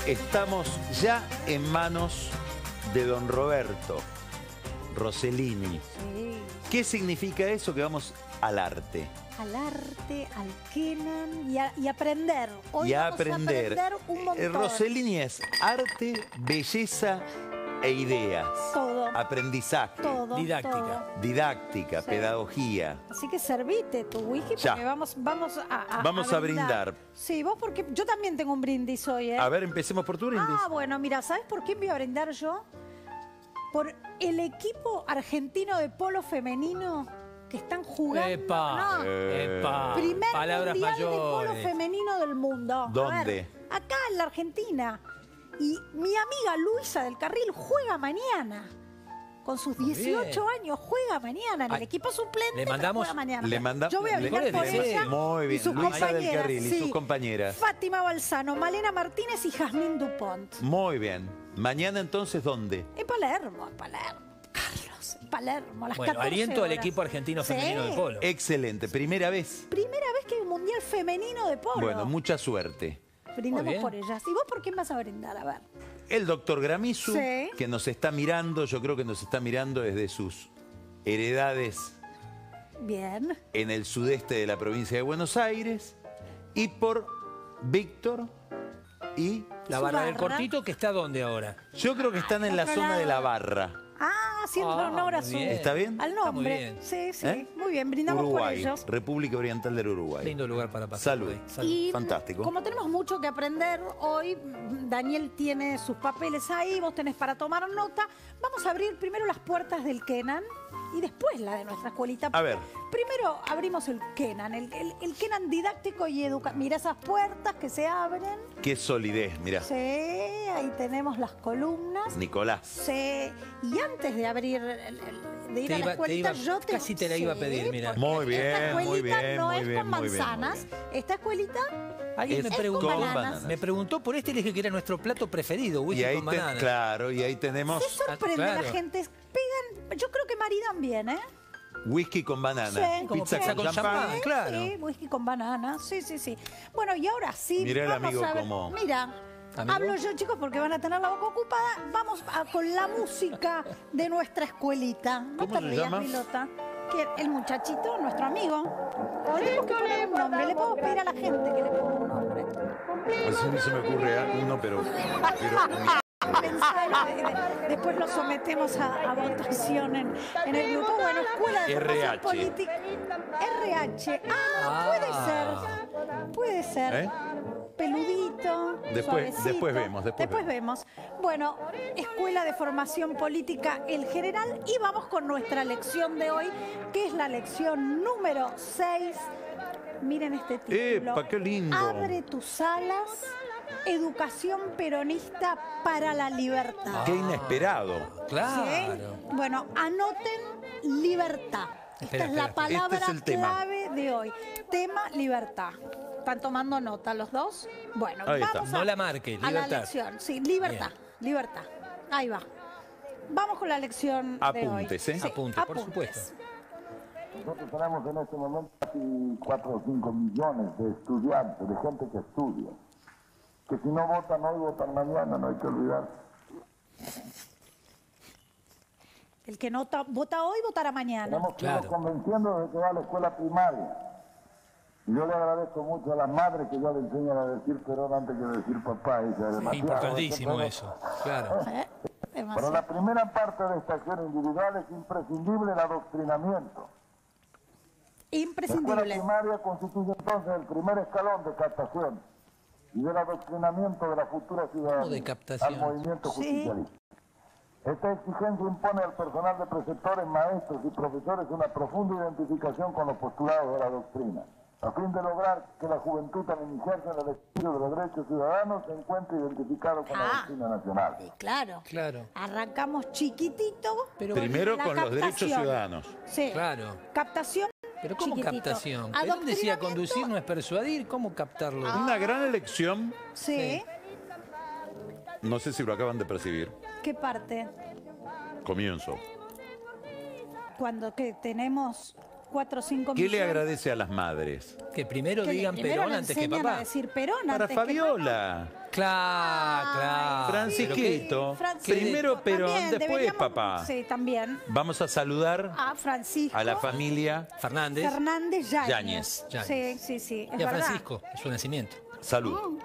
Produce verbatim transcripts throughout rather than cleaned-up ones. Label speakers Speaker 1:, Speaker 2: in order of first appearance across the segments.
Speaker 1: Estamos ya en manos de don Roberto Rossellini.
Speaker 2: Sí.
Speaker 1: ¿Qué significa eso? Que vamos al arte.
Speaker 2: Al arte, al Kenan y a, y aprender. Hoy
Speaker 1: y a
Speaker 2: vamos
Speaker 1: aprender.
Speaker 2: a aprender un montón.
Speaker 1: El Rossellini es arte, belleza e ideas.
Speaker 2: Todo.
Speaker 1: Aprendizaje.
Speaker 2: Todo.
Speaker 3: Didáctica.
Speaker 2: todo.
Speaker 1: Didáctica,
Speaker 2: Sí.
Speaker 1: pedagogía.
Speaker 2: Así que servite tu whisky
Speaker 1: Ya.
Speaker 2: porque vamos, vamos a, a-
Speaker 1: Vamos a brindar.
Speaker 2: Sí, vos porque yo también tengo un brindis hoy, ¿eh?
Speaker 1: A ver, empecemos por tu brindis.
Speaker 2: Ah, bueno, mira, ¿sabes por qué voy a brindar yo? Por el equipo argentino de polo femenino que están jugando.
Speaker 3: Epa,
Speaker 2: No,
Speaker 3: epa.
Speaker 2: primer
Speaker 3: Palabras
Speaker 2: mundial de
Speaker 3: mayores.
Speaker 2: polo femenino del mundo. A
Speaker 1: ¿Dónde?
Speaker 2: ver, acá en la Argentina. Y mi amiga Luisa del Carril juega mañana. Con sus
Speaker 3: Muy
Speaker 2: dieciocho
Speaker 3: bien.
Speaker 2: años juega mañana en el
Speaker 3: Ay,
Speaker 2: equipo suplente.
Speaker 3: le
Speaker 2: pero
Speaker 3: mandamos-
Speaker 2: juega mañana.
Speaker 1: Le manda-
Speaker 2: Yo voy a
Speaker 1: le-
Speaker 2: brindar por
Speaker 3: le-
Speaker 2: ella.
Speaker 1: Muy
Speaker 2: y
Speaker 1: bien,
Speaker 2: sus
Speaker 1: Luisa del
Speaker 2: compañeras,
Speaker 1: Carril y sus
Speaker 2: sí.
Speaker 1: compañeras.
Speaker 2: Fátima Balsano, Malena Martínez y Jazmín Dupont.
Speaker 1: Muy bien. Mañana entonces, ¿dónde?
Speaker 2: En Palermo, en Palermo. Carlos, en Palermo, a las
Speaker 3: Bueno,
Speaker 2: catorce
Speaker 3: aliento al
Speaker 2: horas.
Speaker 3: equipo argentino
Speaker 2: Sí.
Speaker 3: femenino de polo.
Speaker 1: Excelente. Primera vez.
Speaker 2: Primera vez que hay un mundial femenino de polo.
Speaker 1: Bueno, mucha suerte.
Speaker 2: Brindamos
Speaker 3: Muy bien.
Speaker 2: por ellas. ¿Y vos por quién vas a brindar? A ver.
Speaker 1: El doctor Gramizu,
Speaker 2: Sí.
Speaker 1: que nos está mirando, yo creo que nos está mirando desde sus heredades
Speaker 2: Bien.
Speaker 1: en el sudeste de la provincia de Buenos Aires. Y por Víctor y...
Speaker 3: La
Speaker 2: Su
Speaker 3: barra del
Speaker 2: barra.
Speaker 3: cortito, que está ¿dónde ahora?
Speaker 1: Yo creo que están en la
Speaker 2: Otro
Speaker 1: zona
Speaker 2: lado.
Speaker 1: de la barra.
Speaker 2: Ah, haciendo
Speaker 3: Ah,
Speaker 2: honor a
Speaker 3: muy
Speaker 2: su...
Speaker 3: bien.
Speaker 1: ¿Está bien?
Speaker 2: Al
Speaker 3: Está muy
Speaker 2: nombre.
Speaker 3: bien.
Speaker 2: Sí, sí.
Speaker 1: ¿Eh?
Speaker 2: Muy bien, brindamos por
Speaker 1: Uruguay,
Speaker 2: ellos.
Speaker 1: República Oriental del Uruguay.
Speaker 3: Lindo lugar para pasar.
Speaker 1: Salud.
Speaker 3: ahí. Salud.
Speaker 2: Y
Speaker 1: Fantástico.
Speaker 2: como tenemos mucho que aprender hoy, Daniel tiene sus papeles ahí, vos tenés para tomar nota. Vamos a abrir primero las puertas del Kenan y después la de nuestra escuelita.
Speaker 1: A ver.
Speaker 2: Primero abrimos el Kenan, el, el, el Kenan didáctico y educativo. Mira esas puertas que se abren.
Speaker 1: Qué solidez, mira.
Speaker 2: Sí, ahí tenemos las columnas.
Speaker 1: Nicolás.
Speaker 2: Sí, y antes de abrir, el- el- de ir
Speaker 3: Te
Speaker 2: a la
Speaker 3: iba- te
Speaker 2: escuelita,
Speaker 3: iba-
Speaker 2: yo te...
Speaker 3: casi te la iba a
Speaker 2: Sí,
Speaker 3: pedir, mira.
Speaker 2: porque
Speaker 1: Muy bien,
Speaker 2: esta
Speaker 1: muy
Speaker 2: escuelita
Speaker 1: bien,
Speaker 2: no
Speaker 1: muy
Speaker 2: es
Speaker 1: bien,
Speaker 2: con
Speaker 1: muy bien, muy
Speaker 2: manzanas.
Speaker 1: bien.
Speaker 2: Esta escuelita
Speaker 3: Alguien
Speaker 1: Es
Speaker 3: me
Speaker 2: con
Speaker 3: preguntó,
Speaker 2: bananas.
Speaker 3: me preguntó por este y le dije que era nuestro plato preferido, whisky
Speaker 1: Y ahí,
Speaker 3: con
Speaker 1: te-
Speaker 3: banana.
Speaker 1: claro, y ahí tenemos
Speaker 2: se sorprende
Speaker 3: claro.
Speaker 2: la gente. Pegan, yo creo que maridan bien, ¿eh?
Speaker 1: whisky con banana,
Speaker 2: Sí,
Speaker 3: como
Speaker 1: pizza
Speaker 3: pizza
Speaker 1: con
Speaker 3: con
Speaker 1: champán.
Speaker 3: champán. claro.
Speaker 2: Sí, whisky con banana. Sí, sí, sí. Bueno, y ahora sí.
Speaker 1: Mirá el
Speaker 2: vamos
Speaker 1: amigo
Speaker 2: a ver.
Speaker 1: como-
Speaker 2: Mira,
Speaker 3: ¿Amigo?
Speaker 2: hablo yo, chicos, porque van a tener la boca ocupada. Vamos a- con la música de nuestra escuelita. No
Speaker 1: ¿Cómo
Speaker 2: te
Speaker 1: se
Speaker 2: rías,
Speaker 1: llama?
Speaker 2: Milota. Que el muchachito, nuestro amigo. Tenemos que poner un nombre. Le podemos pedir a la gente que le ponga un nombre.
Speaker 1: Así no se me ocurre uno, pero... pero
Speaker 2: Pensalo, de- de- después lo sometemos a, a votación en, en el grupo. Bueno, Escuela de
Speaker 1: R
Speaker 2: Formación
Speaker 1: H.
Speaker 2: Política. R H. Ah, puede ser. Puede ser.
Speaker 1: ¿Eh?
Speaker 2: Peludito.
Speaker 1: Después-
Speaker 2: suavecito.
Speaker 1: después vemos, después
Speaker 2: vemos. Bueno, Escuela de Formación Política El General. Y vamos con nuestra lección de hoy, que es la lección número seis. Miren este título.
Speaker 1: ¡Epa, qué lindo!
Speaker 2: Abre tus alas. Educación peronista para la libertad.
Speaker 1: Qué inesperado.
Speaker 3: Claro.
Speaker 2: ¿Sí? Bueno, anoten libertad. Esta
Speaker 3: Espera,
Speaker 2: es la
Speaker 3: espera,
Speaker 2: palabra
Speaker 1: Este es el tema.
Speaker 2: clave de hoy. Tema libertad. ¿Están tomando nota los dos? Bueno,
Speaker 1: Ahí está.
Speaker 2: vamos a,
Speaker 3: No la marque,
Speaker 2: a la
Speaker 3: libertad.
Speaker 2: lección. Sí, libertad, libertad. Ahí va. Vamos con la lección de hoy.
Speaker 1: Apuntes, ¿eh?
Speaker 2: Sí,
Speaker 3: Apunte, por supuesto.
Speaker 4: Nosotros tenemos en este momento casi cuatro o cinco millones de estudiantes, de gente que estudia, que si no votan hoy, votan mañana, no hay que olvidar.
Speaker 2: El que no ta- vota hoy, votará mañana.
Speaker 4: Tenemos que
Speaker 3: Claro.
Speaker 4: irnos convenciendo de que va a la escuela primaria. Y yo le agradezco mucho a las madres que ya le enseñan a decir Perón antes que decir papá. Y que
Speaker 3: Es
Speaker 4: demasiado,
Speaker 3: importantísimo
Speaker 4: pero-
Speaker 3: eso. Claro.
Speaker 2: ¿Eh?
Speaker 4: Para
Speaker 2: Demasiado.
Speaker 4: la primera parte de esta acción individual es imprescindible el adoctrinamiento. La escuela
Speaker 2: Imprescindible.
Speaker 4: primaria constituye entonces el primer escalón de captación y del adoctrinamiento de la futura ciudadanía
Speaker 3: de captación?
Speaker 4: al movimiento
Speaker 2: Sí.
Speaker 4: justicialista. Esta exigencia impone al personal de preceptores, maestros y profesores una profunda identificación con los postulados de la doctrina, a fin de lograr que la juventud al iniciarse en el estudio de los derechos ciudadanos se encuentre identificado con la
Speaker 2: Ah.
Speaker 4: doctrina nacional.
Speaker 2: Sí, claro.
Speaker 3: Claro.
Speaker 2: Arrancamos chiquitito.
Speaker 3: Pero,
Speaker 1: Primero
Speaker 2: la
Speaker 1: con los derechos
Speaker 2: captación.
Speaker 1: ciudadanos.
Speaker 2: Sí.
Speaker 3: Claro.
Speaker 2: Captación.
Speaker 3: Pero ¿cómo
Speaker 2: chiquitito.
Speaker 3: captación? Perón decía
Speaker 2: Adoctrinamiento.
Speaker 3: conducir no es persuadir. ¿Cómo captarlo?
Speaker 2: Ah.
Speaker 1: Una gran elección,
Speaker 2: Sí.
Speaker 1: no sé si lo acaban de percibir.
Speaker 2: ¿Qué parte?
Speaker 1: Comienzo.
Speaker 2: Cuando que tenemos cuatro o cinco
Speaker 1: ¿Qué le
Speaker 2: millones.
Speaker 1: agradece a las madres?
Speaker 3: Que primero
Speaker 2: Que le-
Speaker 3: digan
Speaker 2: primero
Speaker 3: Perón
Speaker 2: le
Speaker 3: antes que
Speaker 2: enseñan a
Speaker 3: papá.
Speaker 2: decir Perón
Speaker 1: Para
Speaker 2: antes que
Speaker 1: Fabiola.
Speaker 3: Claro, claro.
Speaker 1: Francisquito.
Speaker 2: Francisco,
Speaker 1: Primero Perón,
Speaker 2: también,
Speaker 1: después
Speaker 2: deberíamos-
Speaker 1: papá.
Speaker 2: Sí, también.
Speaker 1: Vamos a saludar
Speaker 2: A Francisco.
Speaker 1: a la familia.
Speaker 3: Fernández
Speaker 2: Fernández Yáñez.
Speaker 1: Yáñez.
Speaker 3: Yáñez.
Speaker 2: Sí, sí, sí. Es
Speaker 3: y a
Speaker 2: verdad.
Speaker 3: Francisco, es su nacimiento.
Speaker 1: Salud.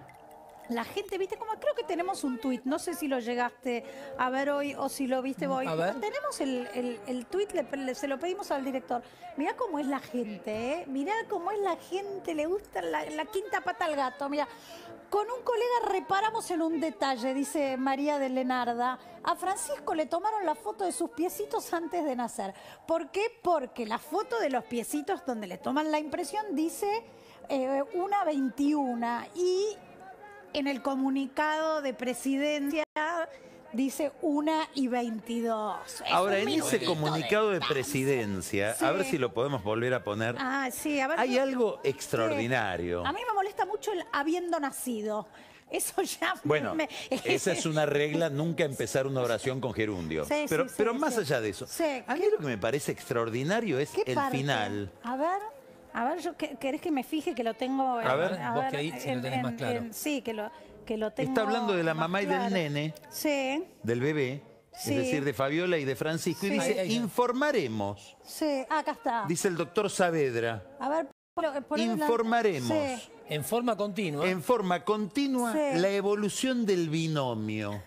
Speaker 2: La gente, viste, como creo que tenemos un tuit, no sé si lo llegaste a ver hoy o si lo viste hoy.
Speaker 3: A ver.
Speaker 2: Tenemos el, el, el tuit, le- le- se lo pedimos al director. Mirá cómo es la gente, ¿eh? Mirá cómo es la gente, le gusta la, la quinta pata al gato. Mirá, con un colega reparamos en un detalle, dice María de Lenarda. A Francisco le tomaron la foto de sus piecitos antes de nacer. ¿Por qué? Porque la foto de los piecitos donde le toman la impresión dice eh, una veintiuna y en el comunicado de presidencia dice una y veintidós. Es
Speaker 1: Ahora,
Speaker 2: un
Speaker 1: en ese
Speaker 2: minutito
Speaker 1: comunicado de
Speaker 2: distancia.
Speaker 1: presidencia,
Speaker 2: Sí.
Speaker 1: a ver si lo podemos volver a poner.
Speaker 2: Ah, sí, a ver.
Speaker 1: Hay
Speaker 2: yo-
Speaker 1: algo extraordinario.
Speaker 2: A mí me molesta mucho el habiendo nacido. Eso ya
Speaker 1: Bueno,
Speaker 2: me...
Speaker 1: esa es una regla, nunca empezar una oración con gerundio.
Speaker 2: Sí,
Speaker 1: pero
Speaker 2: sí, sí,
Speaker 1: pero
Speaker 2: sí.
Speaker 1: más allá de eso,
Speaker 2: Sí,
Speaker 1: a mí
Speaker 2: ¿qué-
Speaker 1: lo que me parece extraordinario es
Speaker 2: ¿Qué
Speaker 1: el
Speaker 2: parte?
Speaker 1: final.
Speaker 2: A ver, a ver, yo, ¿qué- ¿querés que me fije que lo tengo?
Speaker 1: A ver,
Speaker 3: vos que ahí sí lo tenés más claro.
Speaker 2: sí, que lo, que lo tengo
Speaker 1: Está hablando de la
Speaker 2: más
Speaker 1: mamá y del
Speaker 2: claro.
Speaker 1: nene,
Speaker 2: Sí,
Speaker 1: del bebé,
Speaker 2: Sí.
Speaker 1: es decir, de Fabiola y de Francisco, y
Speaker 2: Sí.
Speaker 1: dice,
Speaker 3: Ahí, ahí.
Speaker 1: informaremos,
Speaker 2: sí, ah, acá está.
Speaker 1: dice el doctor Saavedra,
Speaker 2: A ver, ponlo- ponelo en la-
Speaker 1: informaremos
Speaker 2: Sí.
Speaker 3: En forma continua.
Speaker 1: en forma continua
Speaker 2: Sí.
Speaker 1: la evolución del binomio.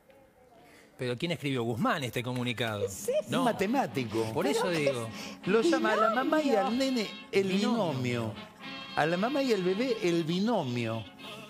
Speaker 3: Pero ¿quién escribió? Guzmán este comunicado.
Speaker 1: Un
Speaker 3: No,
Speaker 1: matemático.
Speaker 3: por eso digo.
Speaker 1: Lo llama a la mamá y
Speaker 2: binomio.
Speaker 1: al nene el
Speaker 3: Binomio.
Speaker 1: binomio. A la mamá y al bebé el binomio.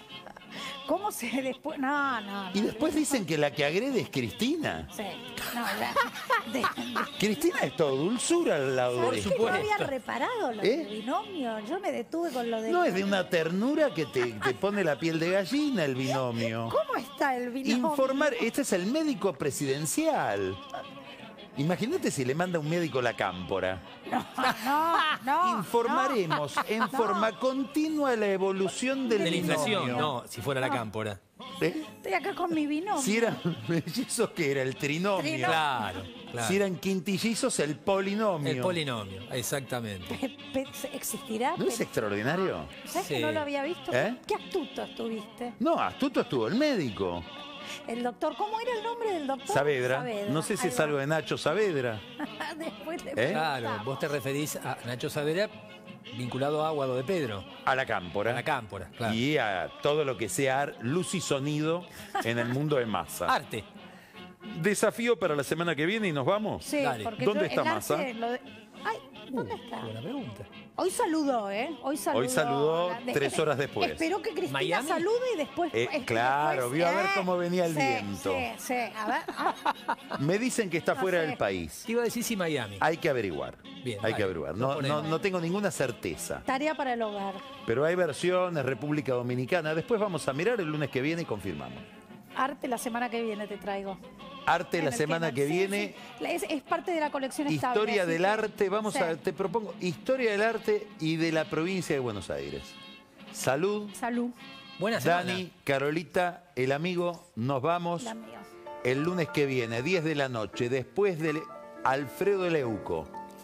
Speaker 2: ¿Cómo se después? No, no, no.
Speaker 1: Y después dicen que la que agrede es Cristina.
Speaker 2: Sí, no, la- de- de-
Speaker 1: Cristina es todo dulzura al lado
Speaker 2: ¿Sabés
Speaker 1: de
Speaker 2: que
Speaker 1: esto.
Speaker 2: no había reparado lo
Speaker 1: ¿Eh?
Speaker 2: del binomio? Yo me detuve con lo del
Speaker 1: No, es de una ternura que te, te pone la piel de gallina el binomio.
Speaker 2: ¿Cómo está el binomio?
Speaker 1: Informar, este es el médico presidencial. Imagínate si le manda un médico la cámpora.
Speaker 2: No, no.
Speaker 1: Informaremos en forma continua la evolución del
Speaker 3: De la inflación,
Speaker 1: binomio.
Speaker 3: no, si fuera la cámpora.
Speaker 1: ¿Eh?
Speaker 2: Estoy acá con mi binomio.
Speaker 1: Si eran mellizos, que era el trinomio.
Speaker 2: Trinomio.
Speaker 3: Claro, claro.
Speaker 1: Si eran quintillizos, el polinomio.
Speaker 3: El polinomio, exactamente.
Speaker 2: Pe- pe- ¿Existirá?
Speaker 1: ¿No es
Speaker 2: Pe-
Speaker 1: extraordinario?
Speaker 2: ¿Sabes que
Speaker 3: Sí.
Speaker 2: no lo había visto?
Speaker 1: ¿Eh?
Speaker 2: Qué astuto estuviste.
Speaker 1: No, astuto estuvo el médico.
Speaker 2: El doctor, ¿cómo era el nombre del doctor?
Speaker 1: Saavedra. No sé si
Speaker 2: Ahí
Speaker 1: es
Speaker 2: va.
Speaker 1: algo de Nacho Saavedra.
Speaker 2: Después le
Speaker 1: ¿Eh?
Speaker 3: Claro,
Speaker 2: preguntamos.
Speaker 3: vos te referís a Nacho Saavedra vinculado a Aguado de Pedro,
Speaker 1: A la cámpora.
Speaker 3: a la cámpora, claro.
Speaker 1: Y a todo lo que sea ar- luz y sonido en el mundo de masa.
Speaker 3: Arte.
Speaker 1: Desafío para la semana que viene y nos vamos.
Speaker 2: Sí,
Speaker 3: Dale.
Speaker 2: porque
Speaker 1: ¿Dónde
Speaker 2: yo
Speaker 1: está
Speaker 2: el arte
Speaker 1: Massa?
Speaker 2: lo de- Ay, ¿dónde está?
Speaker 3: Buena pregunta.
Speaker 2: Hoy saludó, ¿eh? Hoy saludó.
Speaker 1: Hoy saludó
Speaker 2: La-
Speaker 1: tres horas después.
Speaker 2: Esperó que Cristina
Speaker 3: ¿Miami?
Speaker 2: salude y después...
Speaker 1: Eh,
Speaker 2: es que
Speaker 1: claro,
Speaker 2: después-
Speaker 1: vio a ver
Speaker 2: eh,
Speaker 1: cómo venía el
Speaker 2: sí,
Speaker 1: viento.
Speaker 2: Sí, sí, a ver. ah,
Speaker 1: Me dicen que está
Speaker 2: No
Speaker 1: fuera
Speaker 2: sé.
Speaker 1: del país.
Speaker 3: Te iba a decir si Miami.
Speaker 1: Hay que averiguar.
Speaker 3: Bien,
Speaker 1: hay
Speaker 3: dale,
Speaker 1: que averiguar.
Speaker 3: lo
Speaker 1: No,
Speaker 3: ponemos.
Speaker 1: no, no tengo ninguna certeza.
Speaker 2: tarea para el hogar.
Speaker 1: Pero hay versiones, República Dominicana. Después vamos a mirar el lunes que viene y confirmamos.
Speaker 2: Arte la semana que viene te traigo.
Speaker 1: Arte
Speaker 2: En
Speaker 1: la
Speaker 2: el
Speaker 1: semana que
Speaker 2: sí,
Speaker 1: viene.
Speaker 2: sí. Es, es parte de la colección estable.
Speaker 1: Historia
Speaker 2: así
Speaker 1: del
Speaker 2: que-
Speaker 1: arte. Vamos
Speaker 2: sí.
Speaker 1: a, te propongo historia del arte y de la provincia de Buenos Aires. Salud.
Speaker 2: Salud,
Speaker 3: Buena semana.
Speaker 1: Dani, Carolita, el amigo, nos vamos
Speaker 2: la mía.
Speaker 1: el lunes que viene, diez de la noche, después del Alfredo Leuco.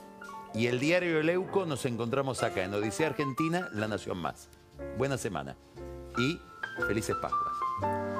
Speaker 1: Y el diario Leuco nos encontramos acá en Odisea Argentina, La Nación Más. Buena semana y felices Pascuas.